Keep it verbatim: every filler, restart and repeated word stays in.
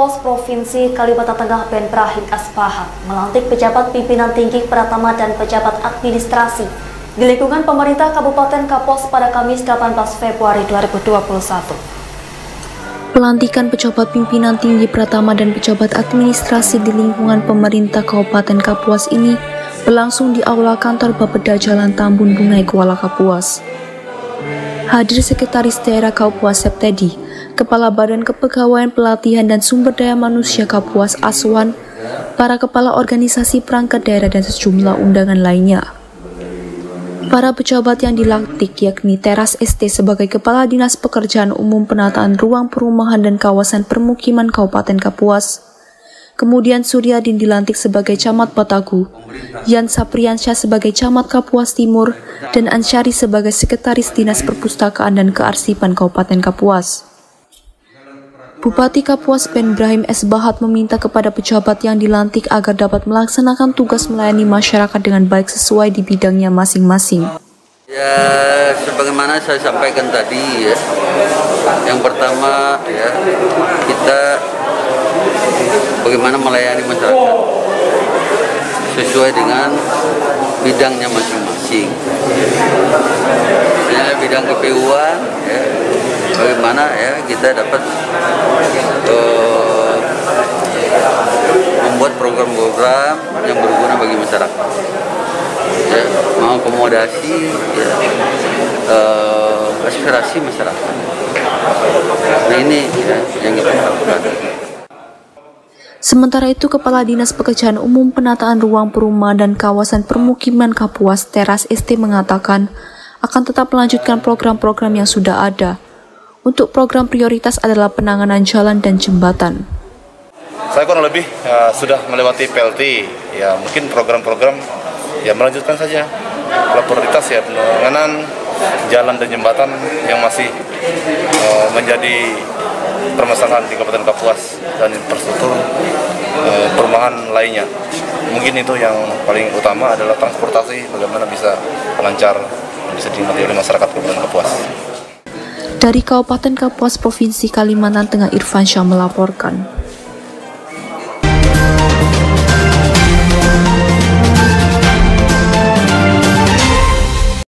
Kapuas Provinsi Kalimantan Tengah Ben Brahim Asbahat melantik pejabat pimpinan tinggi Pratama dan pejabat administrasi di lingkungan pemerintah Kabupaten Kapuas pada Kamis delapan belas Februari dua ribu dua puluh satu. Pelantikan pejabat pimpinan tinggi Pratama dan pejabat administrasi di lingkungan pemerintah Kabupaten Kapuas ini berlangsung di Aula Kantor Bapeda Jalan Tambun Bungai, Kuala Kapuas. Hadir Sekretaris Daerah Kapuas Septedi, Kepala Badan Kepegawaian Pelatihan dan Sumber Daya Manusia Kapuas Aswan, para kepala organisasi perangkat daerah dan sejumlah undangan lainnya. Para pejabat yang dilantik yakni Teras S T sebagai Kepala Dinas Pekerjaan Umum Penataan Ruang Perumahan dan Kawasan Permukiman Kabupaten Kapuas. Kemudian Suryadin dilantik sebagai Camat Batagu, Yan Sapriansyah sebagai Camat Kapuas Timur, dan Ansyari sebagai Sekretaris Dinas Perpustakaan dan Kearsipan Kabupaten Kapuas. Bupati Kapuas Ben Brahim Asbahat meminta kepada pejabat yang dilantik agar dapat melaksanakan tugas melayani masyarakat dengan baik sesuai di bidangnya masing-masing. Ya, sebagaimana saya sampaikan tadi ya, yang pertama ya, kita bagaimana melayani masyarakat sesuai dengan bidangnya masing-masing. Misalnya bidang K P U-an, ya, bagaimana ya kita dapat uh, membuat program-program yang berguna bagi masyarakat, ya, mengakomodasi ya, uh, aspirasi masyarakat. Nah ini ya, yang kita lakukan. Sementara itu, Kepala Dinas Pekerjaan Umum Penataan Ruang Perumahan dan Kawasan Permukiman Kapuas Teras S T mengatakan akan tetap melanjutkan program-program yang sudah ada. Untuk program prioritas adalah penanganan jalan dan jembatan. Saya kurang lebih ya, sudah melewati P L T, ya mungkin program-program ya melanjutkan saja. Kalau prioritas ya penanganan jalan dan jembatan yang masih uh, menjadi permasalahan di Kabupaten Kapuas dan infrastruktur uh, perumahan lainnya. Mungkin itu yang paling utama adalah transportasi, bagaimana bisa lancar, bisa dinikmati oleh masyarakat Kabupaten Kapuas. Dari Kabupaten Kapuas Provinsi Kalimantan Tengah, Irfan Syah melaporkan.